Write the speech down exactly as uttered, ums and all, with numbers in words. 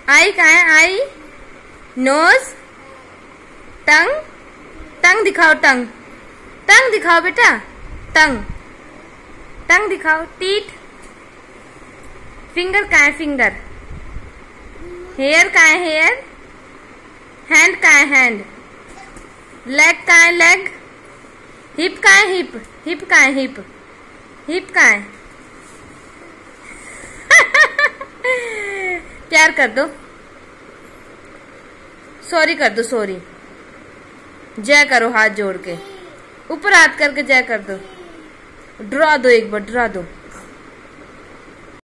आई कहाँ है? आई, नोज, टंग, टंग दिखाओ, टंग, टंग दिखाओ बेटा, टंग, टंग दिखाओ। टीथ, फिंगर कहाँ है? फिंगर। हेयर कहाँ है? हेयर। हैंड कहाँ है? हैंड। लेग कहाँ है? लेग। हिप कहाँ है? हिप। हिप कहाँ है? हिप। हिप कहाँ है? प्यार कर दो, सॉरी कर दो, सॉरी। जय करो हाथ जोड़ के, ऊपर हाथ करके जय कर दो। ड्रा दो, एक बार ड्रा दो।